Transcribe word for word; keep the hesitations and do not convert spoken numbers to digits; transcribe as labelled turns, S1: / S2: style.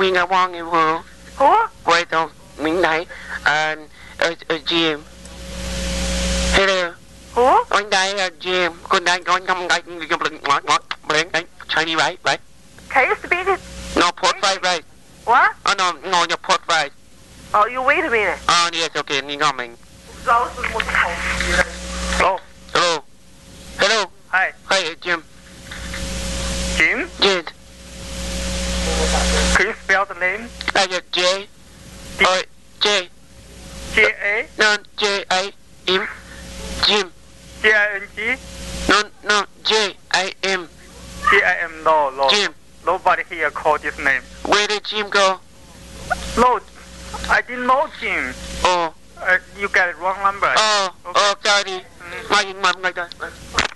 S1: mình ở Wang em vừa
S2: Who?
S1: quay tao mình thấy uh, uh, uh, Jim hello
S2: Who?
S1: anh đây uh, Jim con đây con không đây con đừng ngót ngót lên đấy Chinese right right
S2: Can you speak it?
S1: no port right right
S2: What?
S1: oh no ngồi nhập port right
S2: Oh, you wait a minute.
S1: oh yes okay 你講明
S2: Hello.
S1: hello hello
S2: Hi.
S1: hi Jim
S2: Jim?
S1: Jim
S2: Can you spell the name?
S1: I get J uh, J
S2: J A
S1: no J I M Jim
S2: J I N G
S1: no no J I M
S2: J I M. No, no.
S1: Jim
S2: Nobody here called this name.
S1: where did Jim go
S2: No, I didn't know Jim.
S1: oh
S2: Uh, you got it wrong number.
S1: oh
S2: Okay.
S1: oh sorry mai mai mai đây